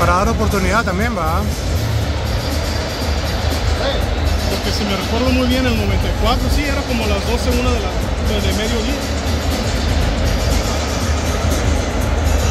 Para dar oportunidad también, va. Porque si me recuerdo muy bien, el 94 sí, era como las 12, 1 de mediodía.